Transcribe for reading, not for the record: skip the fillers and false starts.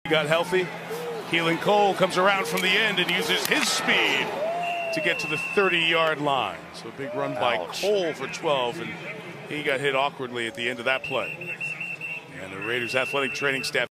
got healthy. Keelan Cole comes around from the end and uses his speed to get to the 30-yard line. So a big run by Cole for 12, and he got hit awkwardly at the end of that play. And the Raiders athletic training staff